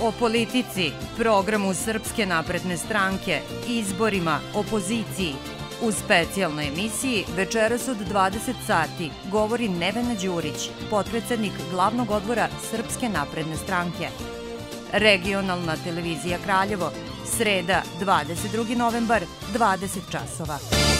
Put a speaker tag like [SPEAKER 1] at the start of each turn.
[SPEAKER 1] O politici, programu Srpske napredne stranke, izborima, opoziciji. U specijalnoj emisiji večeras od 20 sati govori Nevena Đurić, potpredsednik glavnog odbora Srpske napredne stranke. Regionalna televizija Kraljevo, sreda 22. novembar, 20 časova.